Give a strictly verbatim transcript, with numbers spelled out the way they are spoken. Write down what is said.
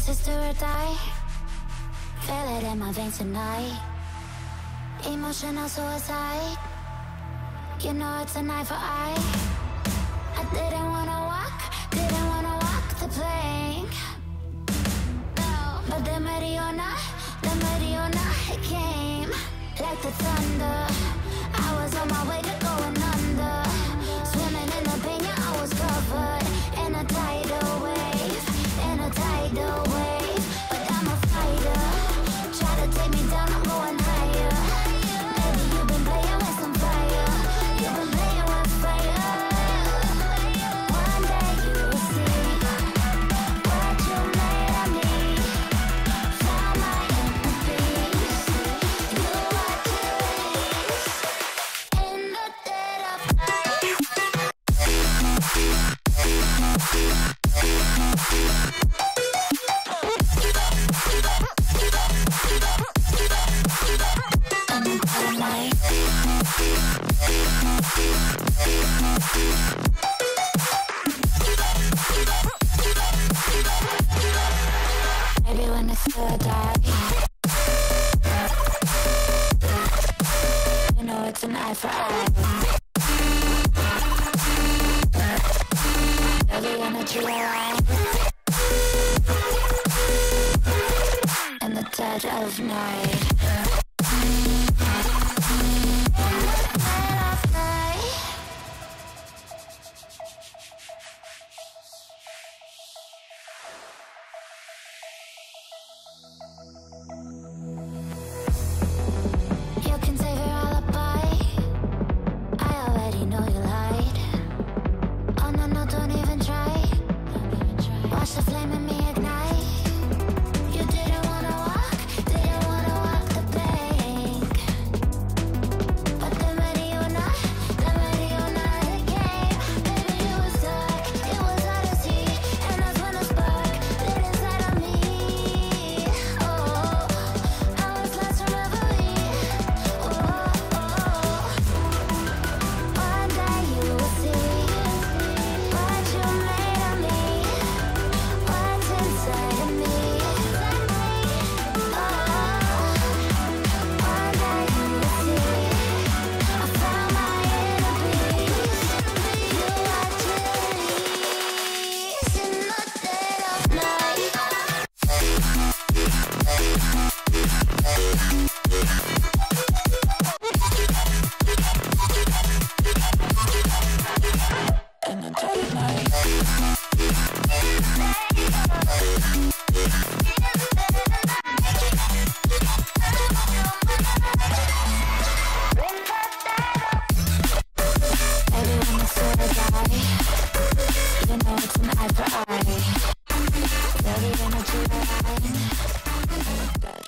choices do or die. Feel it in my veins tonight. Emotional suicide. You know it's an eye for eye. I didn't wanna walk, didn't wanna walk the plank. No, but the Mariona, the Mariona, it came like the thunder. I was on my way to going under. Swimming in the pain, yeah, I was covered in a tidal wave, in a tidal wave. But I'm a fighter. Try to take me down, I'm going higher. Maybe you've been playing with some fire. You've been playing with fire. One day you will see what you made of me. Found my inner peace. You are release in the dead of night. In the dead of night. Maybe when it's still dark, you know it's an eye for eye. Every energy alive. In the dead of night. You can save your alibi. I already know you lied. Oh no, no, don't even try. Watch the flame in me ignite. You didn't wanna walk, didn't wanna walk the plank. But the Mariona, the Mariona, it came. Baby, it was dark, it was odyssey. And that's when a spark lit inside of me. Oh, I was lost in reverie. Oh, oh, oh. One day you will see what you made of me. What's inside of me? Oh, one day you will see I found my inner peace. You are release in the dead of night. In the dead of night. Maybe when it's still die, you know it's an eye for eye. Every energy line. In the dead